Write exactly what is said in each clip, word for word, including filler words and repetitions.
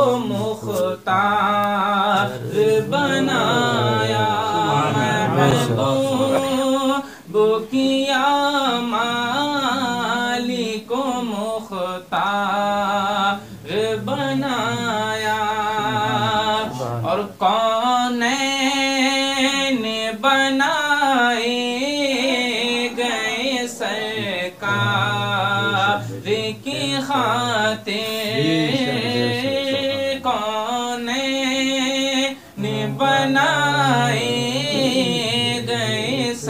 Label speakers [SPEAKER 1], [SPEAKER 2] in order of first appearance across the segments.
[SPEAKER 1] مختار بنایا محبوب کیا مالک کو مختار بنایا اور کونین بنائے گئے سرکار کی خاطر کونین بنائے گئے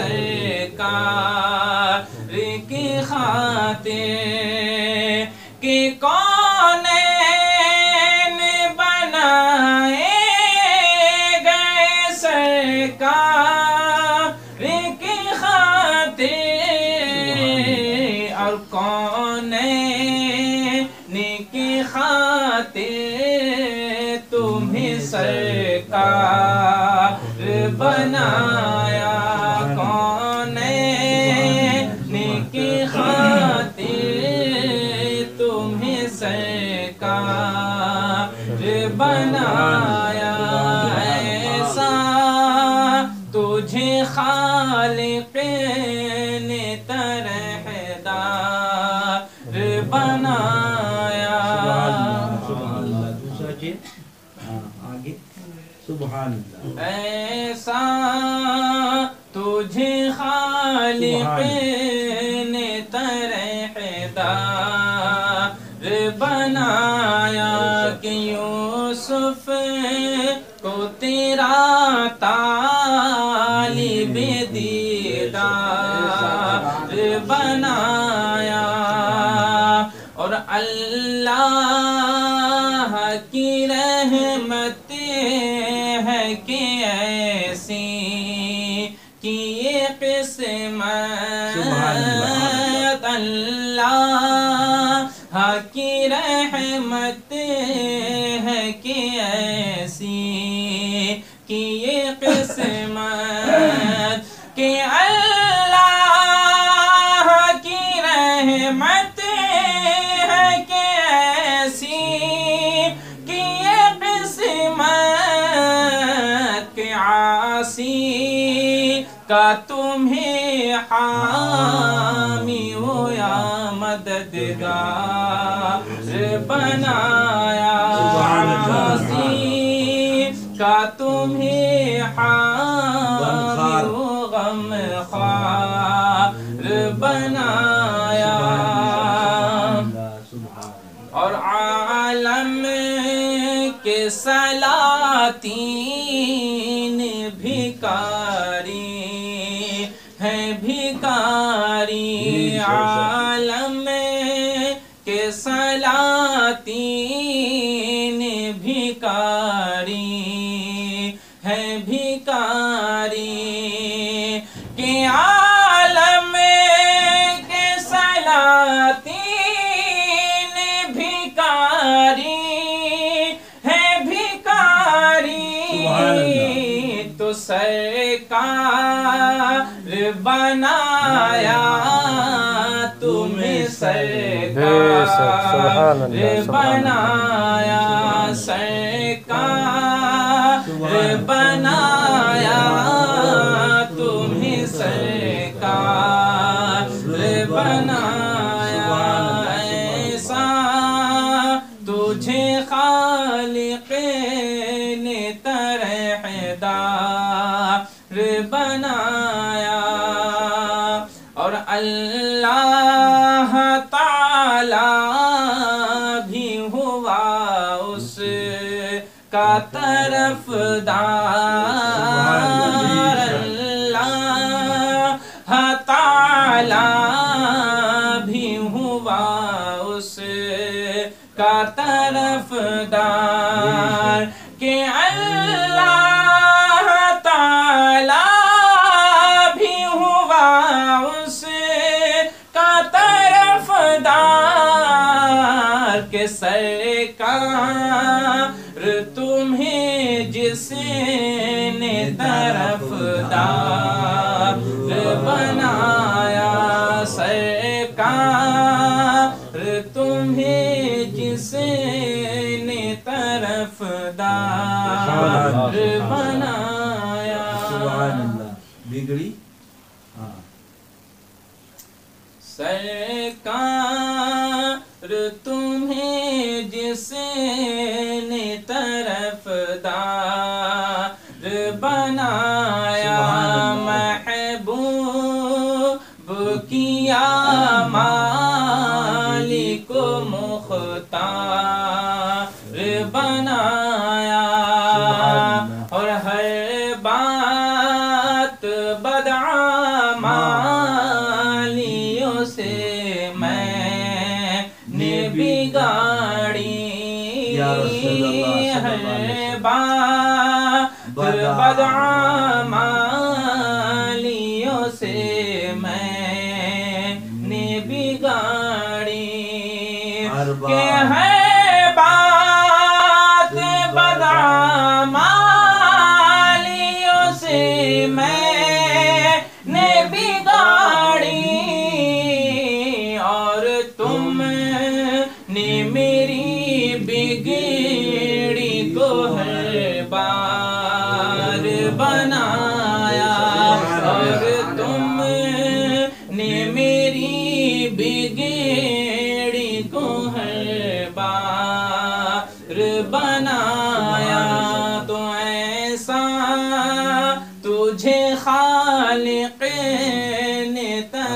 [SPEAKER 1] سرکار کی خاطر کہ کونین بنائے گئے سرکار کی خاطر اور کونین کی خاطر تمہیں سرکار بنایا کونین کی خاطر تمہیں سرکار بنایا ایسا تجھے خالق نے طرحدار بنایا
[SPEAKER 2] سبحان اللہ
[SPEAKER 1] ایسا تجھے خالق نے طرحدار بنایا کہ یوسف کو تیرا طالب دیدار بنایا اور اللہ کی رحمت ہے کہ ایسی کہ یہ قسمت اللہ کی رحمت ہے کہ ایسی کہ یہ قسمت کہ اللہ کی رحمت ہے کہ ایسی کہ یہ قسمت کہ عاصی کا تمہیں حامی ہو یا مددگار بنایا عاصی کا تمہیں حامی ہو غم خوار بنایا اور عالم کے سلاطین بھکاری ہے بھکاری عالم کے سلاطین بھکاری ہے بھکاری کہ عالم کے سلاطین بھکاری ہے بھکاری تو سرکار بنایا تمہیں سرکار بنایا سرکار بنایا تمہیں سرکار بنایا ایسا تجھے خالق نے طرحدار بنایا اور اللہ تعالی بھی ہوا اس کا طرفدار اللہ تعالی بھی ہوا اس کا طرفدار کہ اللہ تعالی بھی ہوا اس کا طرفدار کہ سرکار تمہیں جس نے طرفدار بنایا سرکار تمہیں جس نے طرفدار طرفدار بنایا.
[SPEAKER 2] سبحان اللہ. بگڑی ہاں.
[SPEAKER 1] سرکار تمہیں جس نے طرفدار بنایا محبوب کیا مالک مختار بنایا. اور ہر بات بدعمالیوں سے میں نے بگاڑی. ہر بات بدعمالیوں سے میں نے بگاڑی. کہ ہے بات بدعمالیوں سے میں نے بگاڑی. اور تم نے میری بگڑی کو ہر بار بنایا. اور تم نے میری بگڑی کو ہر بار بنایا. تو ایسا تجھے خالق نے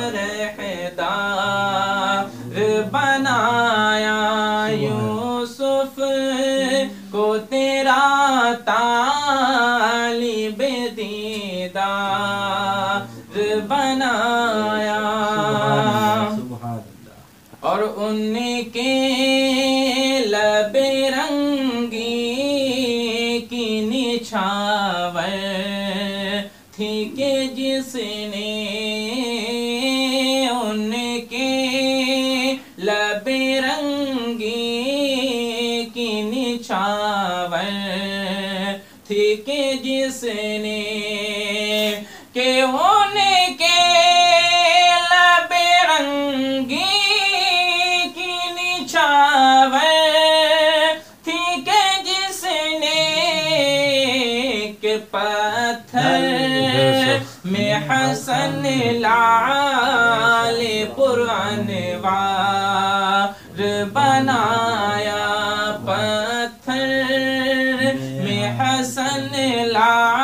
[SPEAKER 1] طرحدار بنایا. یوسف کو تیرا طالب دیدار بنایا. اور ان کے لب رنگی کی نچھاور تھی کہ جس نے ان کے لب رنگی کی نچھاور تھی کہ جس نے کہ ان کے لب رنگی کی نچھاور تھی کہ جس نے کہ پتھر میں حسن لعال پر انوار بنایا. پتھر میں حسن لعال